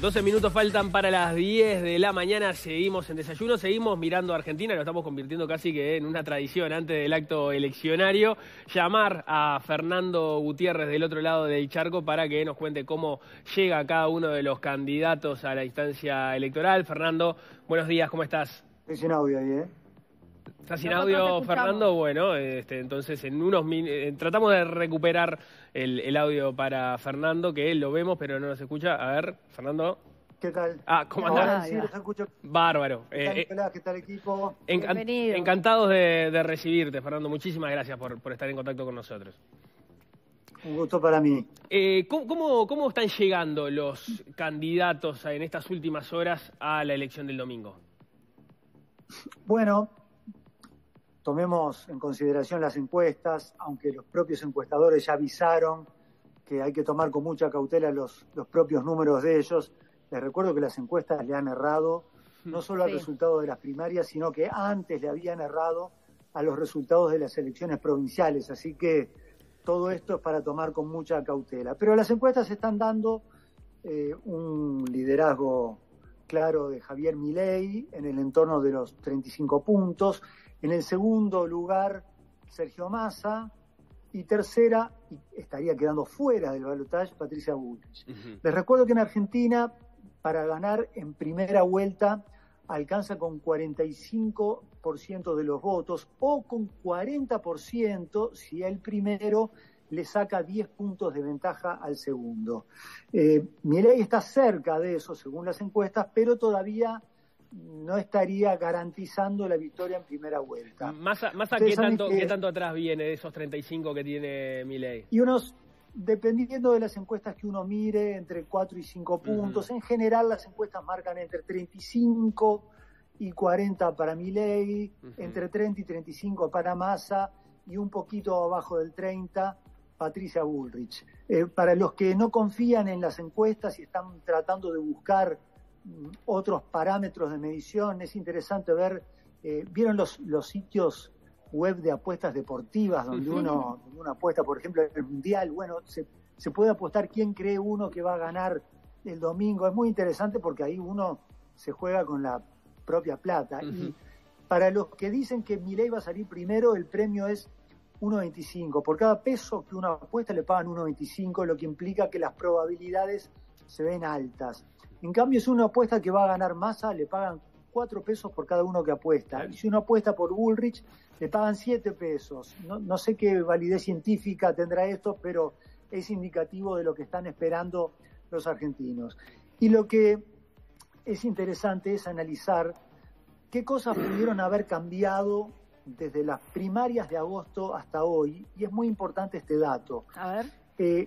12 minutos faltan para las 10 de la mañana, seguimos en desayuno, seguimos mirando a Argentina, lo estamos convirtiendo casi que en una tradición antes del acto eleccionario, llamar a Fernando Gutiérrez del otro lado del charco para que nos cuente cómo llega cada uno de los candidatos a la instancia electoral. Fernando, buenos días, ¿cómo estás? Estoy sin audio ahí, ¿eh? ¿Estás sin audio, Fernando? Bueno, entonces en unos tratamos de recuperar el audio para Fernando, que él lo vemos, pero no nos escucha. A ver, Fernando. ¿Qué tal? ¿Cómo andás? Sí, los escucho. Bárbaro. ¿Qué tal, Nicolás? ¿Qué tal, equipo? Bienvenido. Encantados de recibirte, Fernando. Muchísimas gracias por estar en contacto con nosotros. Un gusto para mí. ¿Cómo están llegando los candidatos en estas últimas horas a la elección del domingo? Bueno, tomemos en consideración las encuestas, aunque los propios encuestadores ya avisaron que hay que tomar con mucha cautela los propios números de ellos. Les recuerdo que las encuestas le han errado no solo al resultado de las primarias, sino que antes le habían errado a los resultados de las elecciones provinciales. Así que todo esto es para tomar con mucha cautela. Pero las encuestas están dando un liderazgo claro de Javier Milei en el entorno de los 35 puntos. En el segundo lugar, Sergio Massa. Y tercera, y estaría quedando fuera del balotaje, Patricia Bullrich. Les recuerdo que en Argentina, para ganar en primera vuelta, alcanza con 45% de los votos o con 40% si el primero le saca 10 puntos de ventaja al segundo. Milei está cerca de eso, según las encuestas, pero todavía no estaría garantizando la victoria en primera vuelta. Massa ¿qué tanto atrás viene de esos 35 que tiene Milei? Y dependiendo de las encuestas que uno mire, entre 4 y 5 puntos. En general, las encuestas marcan entre 35 y 40 para Milei, entre 30 y 35 para Massa, y un poquito abajo del 30, Patricia Bullrich. Para los que no confían en las encuestas y están tratando de buscar otros parámetros de medición, es interesante ver, ¿vieron los sitios web de apuestas deportivas donde uno apuesta, por ejemplo, en el Mundial? Bueno, se puede apostar quién cree uno que va a ganar el domingo. Es muy interesante porque ahí uno se juega con la propia plata. Y para los que dicen que Milei va a salir primero, el premio es 1.25. Por cada peso que uno apuesta le pagan 1.25, lo que implica que las probabilidades se ven altas. En cambio, si uno apuesta que va a ganar Massa, le pagan 4 pesos por cada uno que apuesta. Y si uno apuesta por Bullrich, le pagan 7 pesos. No sé qué validez científica tendrá esto, pero es indicativo de lo que están esperando los argentinos. Y lo que es interesante es analizar qué cosas pudieron haber cambiado desde las primarias de agosto hasta hoy. Y es muy importante este dato. A ver.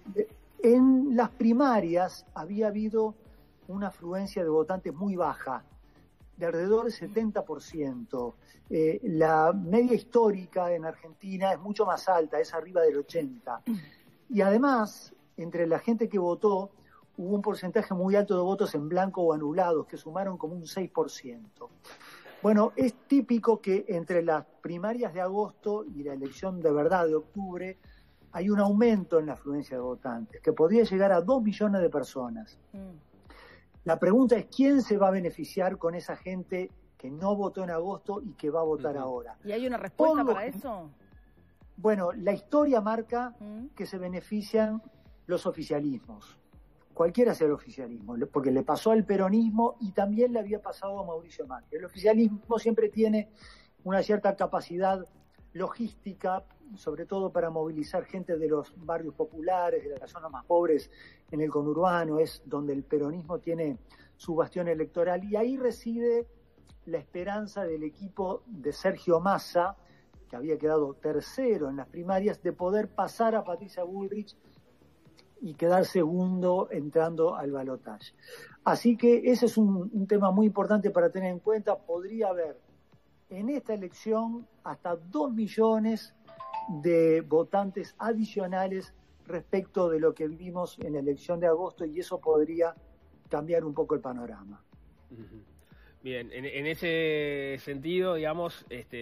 En las primarias había habido una afluencia de votantes muy baja, de alrededor del 70%. La media histórica en Argentina es mucho más alta, es arriba del 80%. Y además, entre la gente que votó, hubo un porcentaje muy alto de votos en blanco o anulados, que sumaron como un 6%. Bueno, es típico que entre las primarias de agosto y la elección de verdad de octubre, hay un aumento en la afluencia de votantes, que podría llegar a 2 millones de personas. La pregunta es, ¿quién se va a beneficiar con esa gente que no votó en agosto y que va a votar ahora? ¿Y hay una respuesta para eso? Bueno, la historia marca que se benefician los oficialismos. Cualquiera sea el oficialismo, porque le pasó al peronismo y también le había pasado a Mauricio Macri. El oficialismo siempre tiene una cierta capacidad logística, sobre todo para movilizar gente de los barrios populares, de las zonas más pobres en el conurbano, es donde el peronismo tiene su bastión electoral, y ahí reside la esperanza del equipo de Sergio Massa, que había quedado tercero en las primarias, de poder pasar a Patricia Bullrich y quedar segundo entrando al balotaje. Así que ese es un tema muy importante para tener en cuenta. Podría haber en esta elección hasta 2 millones de votantes adicionales respecto de lo que vimos en la elección de agosto, y eso podría cambiar un poco el panorama. Bien, en ese sentido, digamos,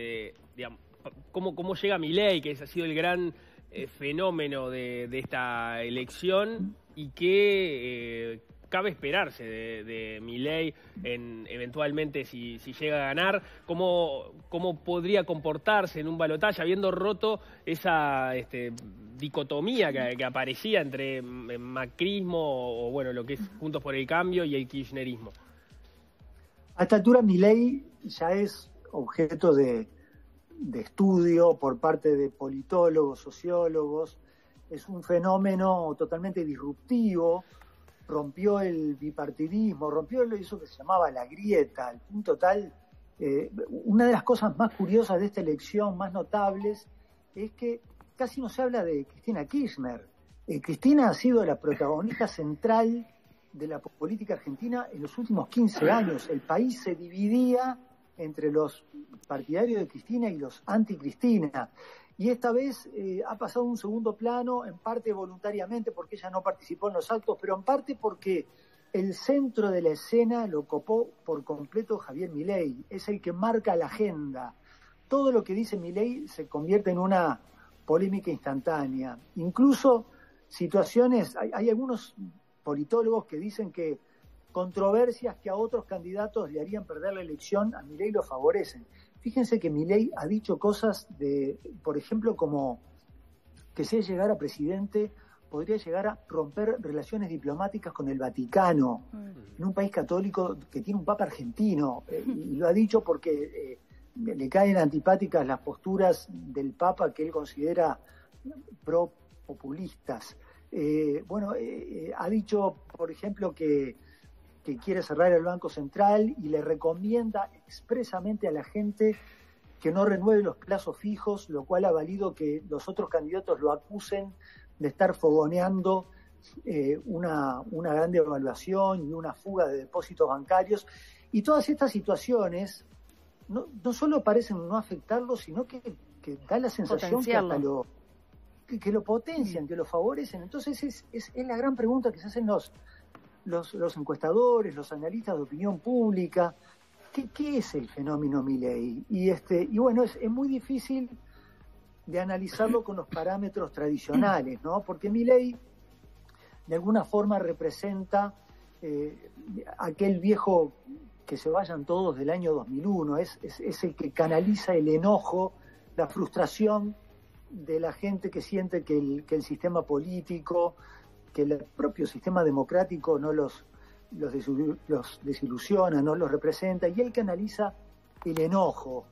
¿cómo llega Milei, que ese ha sido el gran fenómeno de esta elección, y cabe esperarse de Milei eventualmente si llega a ganar? ¿Cómo podría comportarse en un balotaje habiendo roto esa dicotomía que aparecía entre macrismo o bueno, lo que es Juntos por el Cambio y el kirchnerismo? A esta altura Milei ya es objeto de estudio por parte de politólogos, sociólogos. Es un fenómeno totalmente disruptivo, rompió el bipartidismo, rompió eso que se llamaba la grieta, al punto tal. Una de las cosas más curiosas de esta elección, más notables, es que casi no se habla de Cristina Kirchner. Cristina ha sido la protagonista central de la política argentina en los últimos 15 años. El país se dividía entre los partidarios de Cristina y los anti-Cristina. Y esta vez ha pasado a un segundo plano, en parte voluntariamente porque ella no participó en los actos, pero en parte porque el centro de la escena lo copó por completo Javier Milei. Es el que marca la agenda. Todo lo que dice Milei se convierte en una polémica instantánea. Incluso situaciones, hay algunos politólogos que dicen que controversias que a otros candidatos le harían perder la elección, a Milei lo favorecen. Fíjense que Milei ha dicho cosas por ejemplo, como que si él llegara presidente, podría llegar a romper relaciones diplomáticas con el Vaticano, en un país católico que tiene un papa argentino, y lo ha dicho porque le caen antipáticas las posturas del papa que él considera pro-populistas. Ha dicho, por ejemplo, que quiere cerrar el Banco Central y le recomienda expresamente a la gente que no renueve los plazos fijos, lo cual ha valido que los otros candidatos lo acusen de estar fogoneando una gran devaluación y una fuga de depósitos bancarios. Y todas estas situaciones no solo parecen no afectarlo, sino que da la sensación que hasta que lo potencian, que lo favorecen. Entonces es la gran pregunta que se hacen los encuestadores, los analistas de opinión pública. ¿Qué es el fenómeno Milei? Y bueno, es muy difícil de analizarlo con los parámetros tradicionales, ¿no? Porque Milei de alguna forma representa aquel viejo que se vayan todos del año 2001, es el que canaliza el enojo, la frustración de la gente que siente que el sistema político, que el propio sistema democrático no los desilusiona, no los representa, y él canaliza el enojo.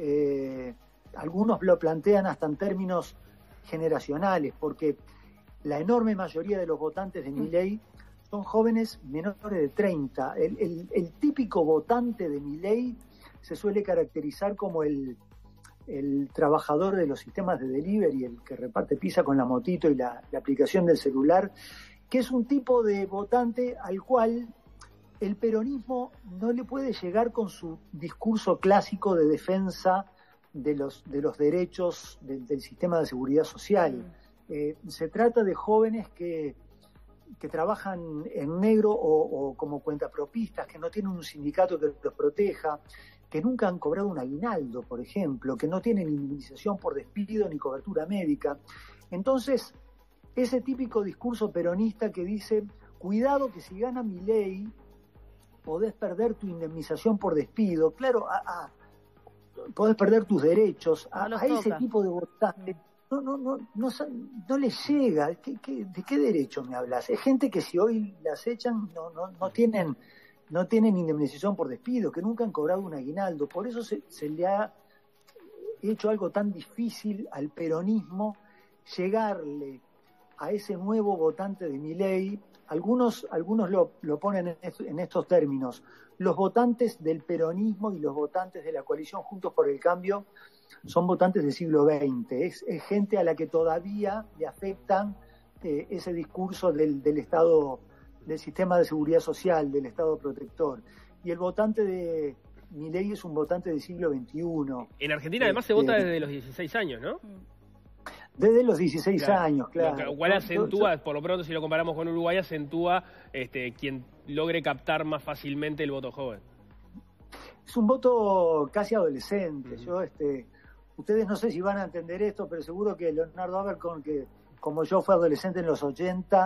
Algunos lo plantean hasta en términos generacionales, porque la enorme mayoría de los votantes de Milei son jóvenes menores de 30. El típico votante de Milei se suele caracterizar como el trabajador de los sistemas de delivery, el que reparte pizza con la motito y la aplicación del celular, que es un tipo de votante al cual el peronismo no le puede llegar con su discurso clásico de defensa de los derechos del sistema de seguridad social. Se trata de jóvenes que trabajan en negro o como cuentapropistas, que no tienen un sindicato que los proteja, que nunca han cobrado un aguinaldo, por ejemplo, que no tienen indemnización por despido ni cobertura médica. Entonces, ese típico discurso peronista que dice, cuidado que si gana Milei, podés perder tu indemnización por despido, claro, podés perder tus derechos, a ese tipo de votante no les llega. ¿De qué derecho me hablas? Es gente que si hoy las echan no tienen indemnización por despido, que nunca han cobrado un aguinaldo. Por eso se le ha hecho algo tan difícil al peronismo llegarle a ese nuevo votante de Milei. Algunos lo ponen en estos términos. Los votantes del peronismo y los votantes de la coalición Juntos por el Cambio son votantes del siglo XX. Es gente a la que todavía le afectan ese discurso del Estado, del sistema de seguridad social, del Estado protector. Y el votante de Milei es un votante del siglo XXI. En Argentina además se vota desde los 16 años, ¿no? Desde los 16 años, claro. Lo cual acentúa, por lo pronto si lo comparamos con Uruguay, acentúa quien logre captar más fácilmente el voto joven. Es un voto casi adolescente. Ustedes no sé si van a entender esto, pero seguro que Leonardo Abercorn, que como yo fue adolescente en los 80,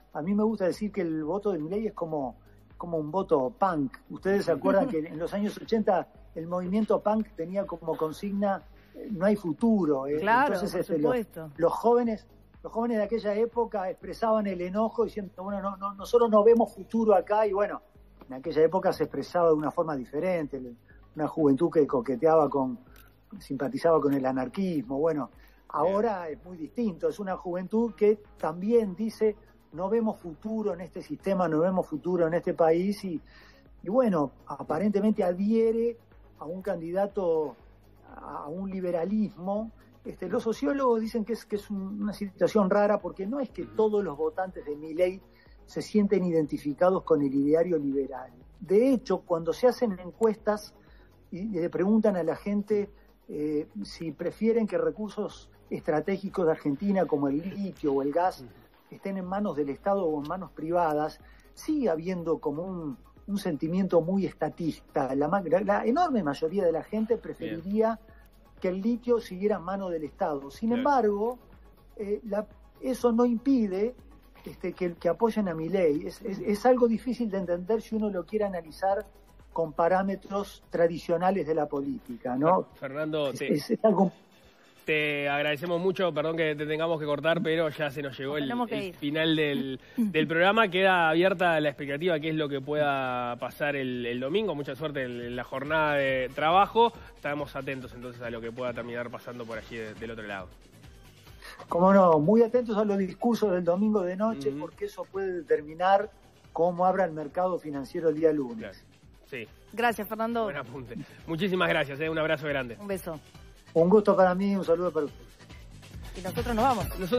a mí me gusta decir que el voto de Milei es como un voto punk. Ustedes se acuerdan que en los años 80 el movimiento punk tenía como consigna no hay futuro. Claro, entonces por supuesto. los jóvenes de aquella época expresaban el enojo diciendo, bueno, nosotros no vemos futuro acá, y bueno, en aquella época se expresaba de una forma diferente, una juventud que simpatizaba con el anarquismo. Bueno, ahora es muy distinto, es una juventud que también dice, no vemos futuro en este sistema, no vemos futuro en este país, y bueno, aparentemente adhiere a un candidato, a un liberalismo. Los sociólogos dicen que es una situación rara, porque no es que todos los votantes de Milei se sienten identificados con el ideario liberal. De hecho, cuando se hacen encuestas y le preguntan a la gente si prefieren que recursos estratégicos de Argentina como el litio o el gas estén en manos del Estado o en manos privadas, sigue habiendo como un sentimiento muy estatista. La enorme mayoría de la gente preferiría que el litio siguiera en manos del Estado. Sin embargo, eso no impide que apoyen a Milei. Es algo difícil de entender si uno lo quiere analizar con parámetros tradicionales de la política, ¿no? Fernando, es algo... Te agradecemos mucho, perdón que te tengamos que cortar, pero ya se nos llegó el final del programa. Queda abierta la expectativa, qué es lo que pueda pasar el domingo. Mucha suerte en la jornada de trabajo. Estaremos atentos entonces a lo que pueda terminar pasando por allí del otro lado. Como no, muy atentos a los discursos del domingo de noche, porque eso puede determinar cómo abra el mercado financiero el día lunes. Claro. Sí. Gracias, Fernando. Buen apunte. Muchísimas gracias, un abrazo grande. Un beso. Un gusto para mí, un saludo para usted. Y nosotros nos vamos.